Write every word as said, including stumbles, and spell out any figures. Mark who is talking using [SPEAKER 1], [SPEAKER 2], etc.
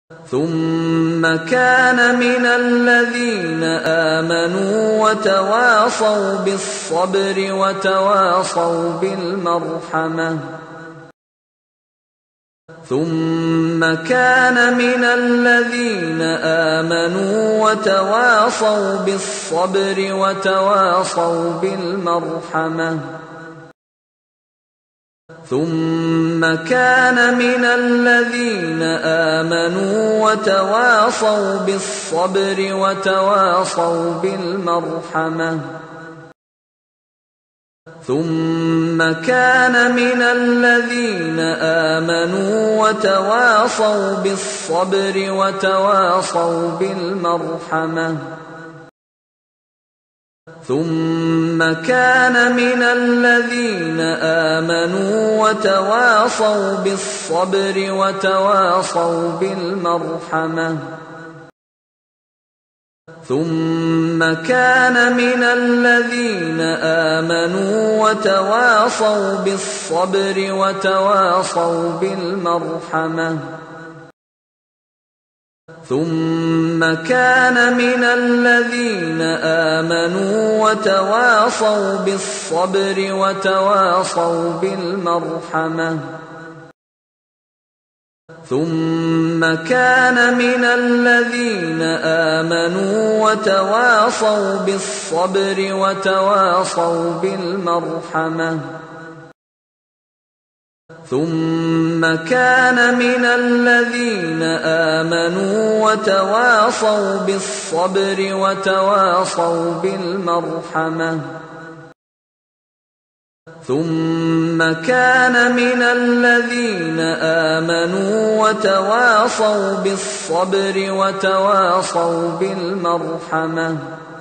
[SPEAKER 1] ثم كان من الذين آمنوا وتواصوا بالصبر وتواصوا بالمرحمة ثم كان من الذين آمنوا وتواصوا بالصبر وتواصوا بالمرحمة ثم كان من الذين آمنوا وتواصوا بالصبر وتواصوا بالمرحمة ثم كان من الذين آمنوا وتواصوا بالصبر وتواصوا بالمرحمة ثم كان من الذين آمنوا وتواصوا بالصبر وتواصوا بالمرحمة ثم كان من الذين آمنوا وتواصوا بالصبر وتواصوا بالمرحمة ثم كان من الذين آمنوا وتواصوا بالصبر وتواصوا بالمرحمة ثم كان من الذين آمنوا وتواصوا بالصبر وتواصوا بالمرحمة ثم كان من الذين آمنوا وتواصوا بالصبر وتواصوا بالمرحمة ثم كان من الذين آمنوا وتواصوا بالصبر وتواصوا بالمرحمة